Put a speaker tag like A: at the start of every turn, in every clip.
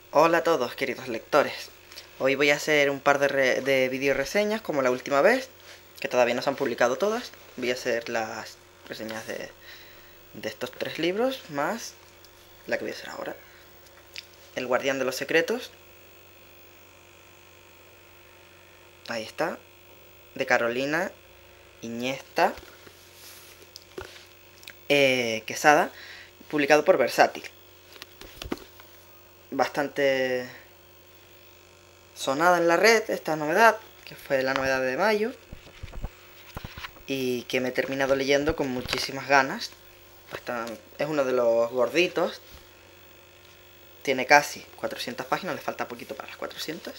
A: Hola a todos, queridos lectores. Hoy voy a hacer un par de video reseñas como la última vez, que todavía no se han publicado todas. Voy a hacer las reseñas de estos tres libros, más la que voy a hacer ahora. El Guardián de los Secretos. Ahí está. De Carolina Iniesta Quesada, publicado por Versátil. Bastante sonada en la red esta novedad, que fue la novedad de mayo, y que me he terminado leyendo con muchísimas ganas. Es uno de los gorditos, tiene casi 400 páginas, le falta poquito para las 400.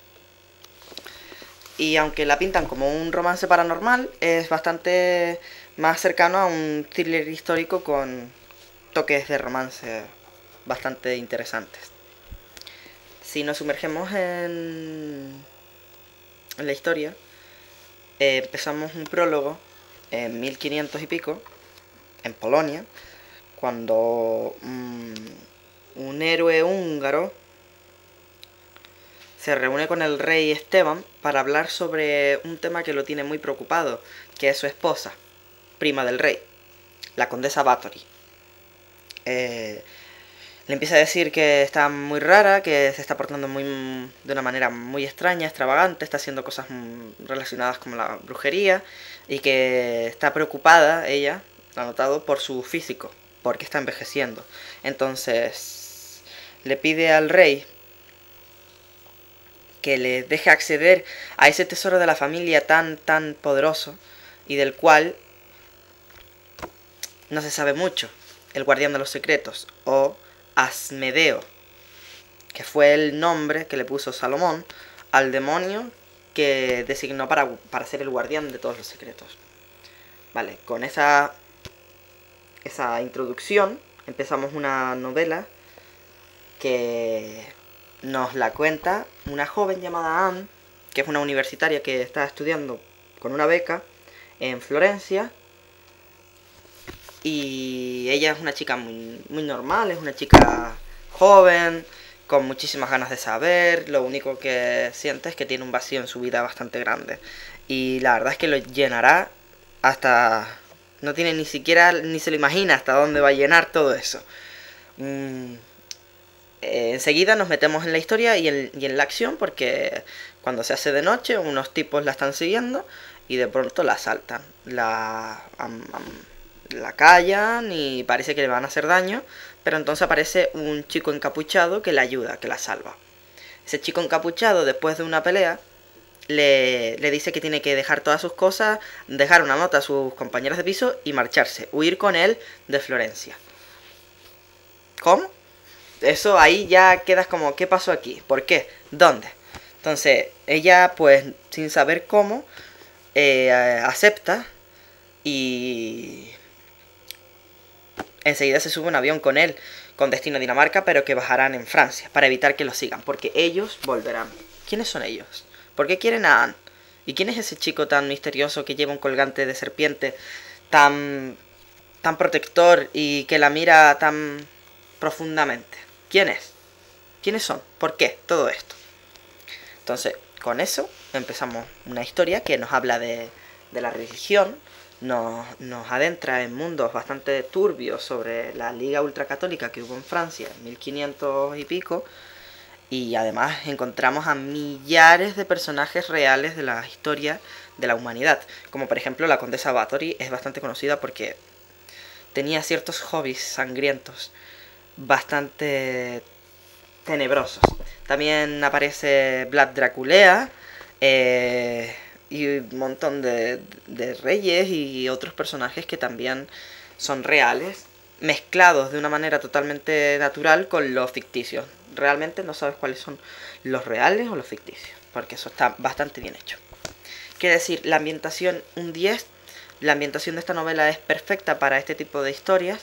A: Y aunque la pintan como un romance paranormal, es bastante más cercano a un thriller histórico con toques de romance bastante interesantes. Si nos sumergemos en la historia, empezamos un prólogo en 1500 y pico, en Polonia, cuando un héroe húngaro se reúne con el rey Esteban para hablar sobre un tema que lo tiene muy preocupado, que es su esposa, prima del rey, la condesa Báthory. Le empieza a decir que está muy rara, que se está portando de una manera muy extraña, extravagante, está haciendo cosas relacionadas con la brujería y que está preocupada, ella, lo ha notado, por su físico, porque está envejeciendo. Entonces le pide al rey que le deje acceder a ese tesoro de la familia tan poderoso y del cual no se sabe mucho, el guardián de los secretos, o Asmedeo, que fue el nombre que le puso Salomón al demonio que designó para ser el guardián de todos los secretos. Vale, con esa introducción empezamos una novela que nos la cuenta una joven llamada Anne, que es una universitaria que está estudiando con una beca en Florencia. Y ella es una chica muy normal, es una chica joven, con muchísimas ganas de saber. Lo único que siente es que tiene un vacío en su vida bastante grande. Y la verdad es que lo llenará hasta... No tiene ni siquiera, ni se lo imagina hasta dónde va a llenar todo eso. Enseguida nos metemos en la historia y en la acción, porque cuando se hace de noche unos tipos la están siguiendo y de pronto la asaltan. La callan y parece que le van a hacer daño, pero entonces aparece un chico encapuchado que la ayuda, que la salva. Ese chico encapuchado, después de una pelea, le dice que tiene que dejar todas sus cosas, dejar una nota a sus compañeros de piso y marcharse, huir con él de Florencia. ¿Cómo? Eso ahí ya quedas como, ¿qué pasó aquí? ¿Por qué? ¿Dónde? Entonces, ella pues sin saber cómo, acepta y enseguida se sube un avión con él, con destino a Dinamarca, pero que bajarán en Francia, para evitar que lo sigan, porque ellos volverán. ¿Quiénes son ellos? ¿Por qué quieren a Anne? ¿Y quién es ese chico tan misterioso que lleva un colgante de serpiente tan protector y que la mira tan profundamente? ¿Quién es? ¿Quiénes son? ¿Por qué todo esto? Entonces, con eso empezamos una historia que nos habla de la religión, nos adentra en mundos bastante turbios sobre la Liga Ultracatólica que hubo en Francia en 1500 y pico, y además encontramos a millares de personajes reales de la historia de la humanidad, como por ejemplo la condesa Báthory. Es bastante conocida porque tenía ciertos hobbies sangrientos bastante tenebrosos. También aparece Vlad Draculea, y un montón de reyes y otros personajes que también son reales, mezclados de una manera totalmente natural con los ficticios. Realmente no sabes cuáles son los reales o los ficticios, porque eso está bastante bien hecho. Quiere decir, la ambientación un 10. La ambientación de esta novela es perfecta para este tipo de historias.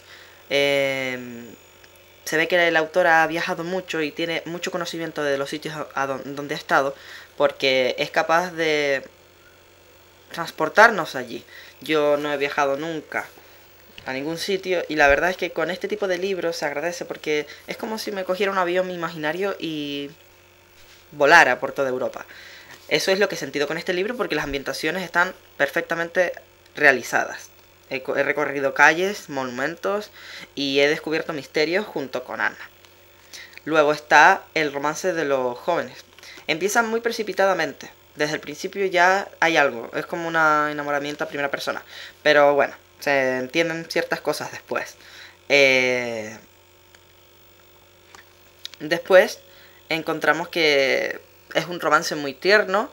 A: Se ve que el autor ha viajado mucho y tiene mucho conocimiento de los sitios donde ha estado, porque es capaz de transportarnos allí. Yo no he viajado nunca a ningún sitio, y la verdad es que con este tipo de libros se agradece porque es como si me cogiera un avión imaginario y volara por toda Europa. Eso es lo que he sentido con este libro porque las ambientaciones están perfectamente realizadas. He recorrido calles, monumentos y he descubierto misterios junto con Anna. Luego está el romance de los jóvenes. Empiezan muy precipitadamente. Desde el principio ya hay algo. Es como un enamoramiento a primera persona. Pero bueno, se entienden ciertas cosas después. Después encontramos que es un romance muy tierno,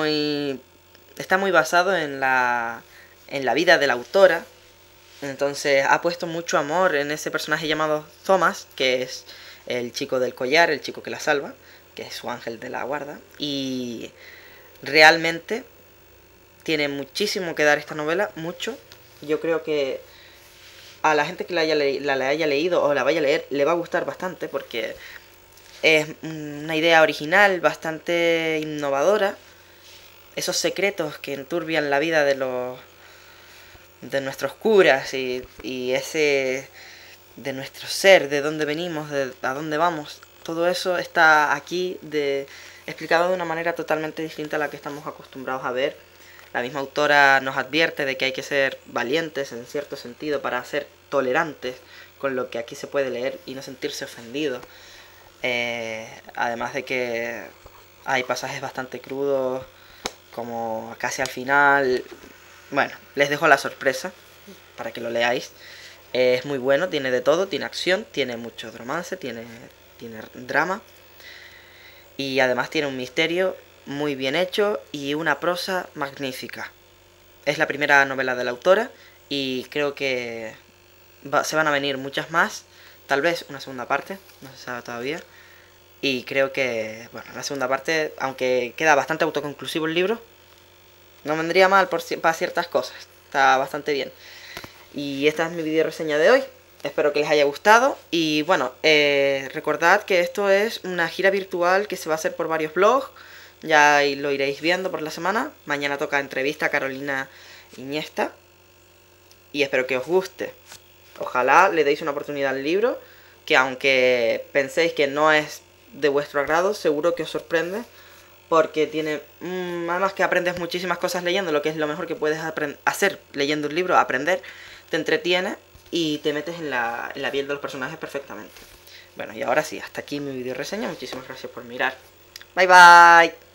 A: está muy basado en la vida de la autora. Entonces ha puesto mucho amor en ese personaje llamado Thomas, que es el chico del collar, el chico que la salva, que es su ángel de la guarda. Y realmente tiene muchísimo que dar esta novela, mucho. Yo creo que a la gente que la haya leído o la vaya a leer le va a gustar bastante porque es una idea original, bastante innovadora. Esos secretos que enturbian la vida de nuestros curas y ese de nuestro ser, de dónde venimos, de a dónde vamos. Todo eso está aquí explicado de una manera totalmente distinta a la que estamos acostumbrados a ver. La misma autora nos advierte de que hay que ser valientes en cierto sentido para ser tolerantes con lo que aquí se puede leer y no sentirse ofendido. Además de que hay pasajes bastante crudos, como casi al final. Bueno, les dejo la sorpresa para que lo leáis. Es muy bueno, tiene de todo, tiene acción, tiene mucho romance, tiene drama. Y además tiene un misterio muy bien hecho y una prosa magnífica. Es la primera novela de la autora y creo que se van a venir muchas más. Tal vez una segunda parte, no se sabe todavía. Y creo que, bueno, la segunda parte, aunque queda bastante autoconclusivo el libro, no vendría mal para ciertas cosas. Está bastante bien. Y esta es mi video reseña de hoy. Espero que les haya gustado. Y bueno, recordad que esto es una gira virtual que se va a hacer por varios blogs. Ya lo iréis viendo por la semana. Mañana toca entrevista a Carolina Iniesta. Y espero que os guste. Ojalá le deis una oportunidad al libro. Que aunque penséis que no es de vuestro agrado, seguro que os sorprende. Porque tiene, además que aprendes muchísimas cosas leyendo, lo que es lo mejor que puedes hacer leyendo un libro, aprender, te entretiene y te metes en la piel de los personajes perfectamente. Bueno, y ahora sí, hasta aquí mi video reseña, muchísimas gracias por mirar. Bye bye.